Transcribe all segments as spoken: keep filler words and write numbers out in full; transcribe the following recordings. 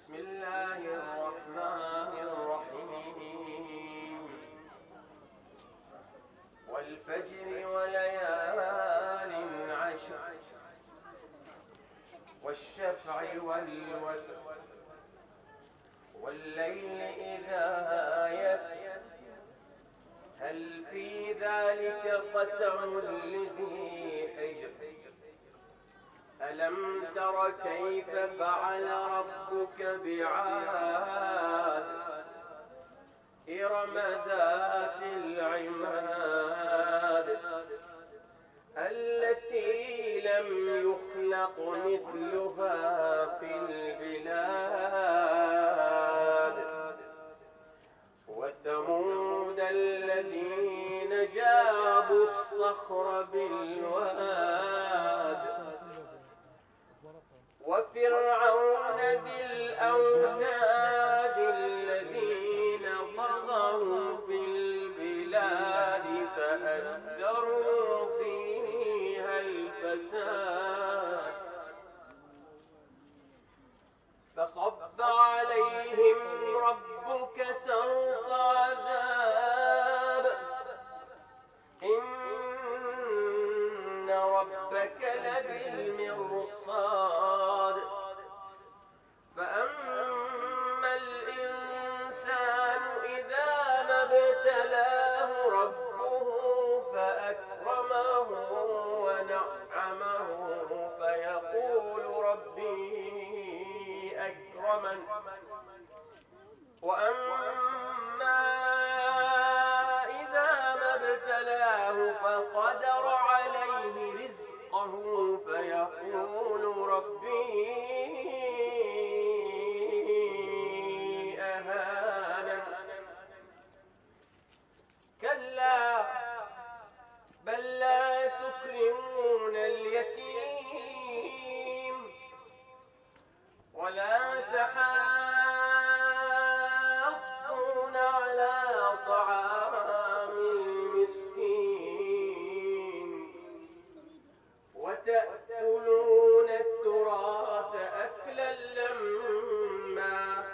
بسم الله الرحمن الرحيم والفجر وليال عشر والشفع والوتر والليل إذا يسر هل في ذلك قسم لذي حجر ألم تر كيف فعل ربك بعاد إرم ذات العماد التي لم يخلق مثلها في البلاد وثمود الذين جابوا الصخر بالواد وفرعون ذي الأوتاد الذين طغوا في البلاد فأكثروا فيها الفساد فصب عليهم ربك سوط عذاب إن ربك لبالمرصاد فأما الإنسان إذا ما ابتلاه ربه فأكرمه ونعمه فيقول ربي أكرمن وأما إذا ما ابتلاه فقدر عليه رزقه فيقول ربي أهانن كلا بل لا تكرمون اليتيم ولا تحاضون على طعام المسكين وتأكلون التراث أكلا لما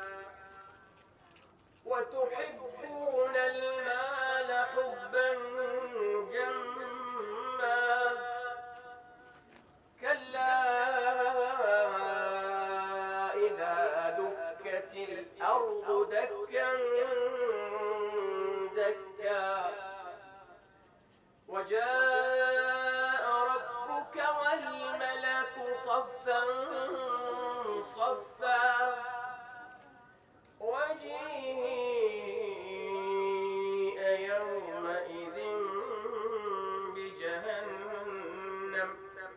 وتحبون المال حبا جما كلا إذا دكت الأرض دكا دكا وجاء ربك والملك صفا صفا وجيء يومئذ بجهنم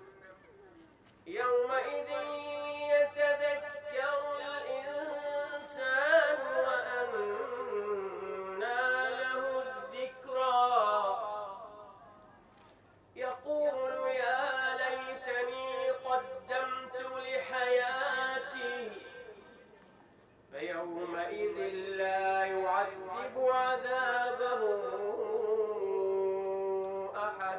يومئذ يتذكر الإنسان وأنى له الذكرى يقول يا ليتني قدمت لحياتي فيومئذ لا يعذب عذابه أحد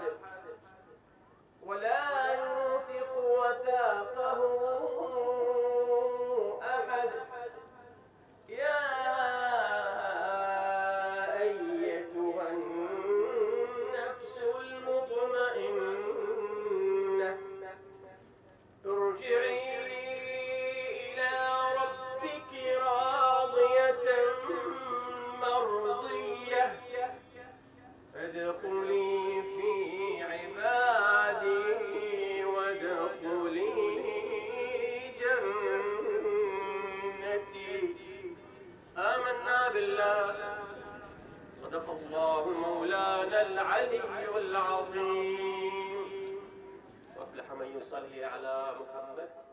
ولا يوثق وثاقه أحد يا أيتها النفس المطمئنة ارجعي إلى ربك راضية مرضية فادخلي في عبادي وادخلي جنتي آمنا بالله صدق الله مولانا العلي العظيم وافلح من يصلي على محمد.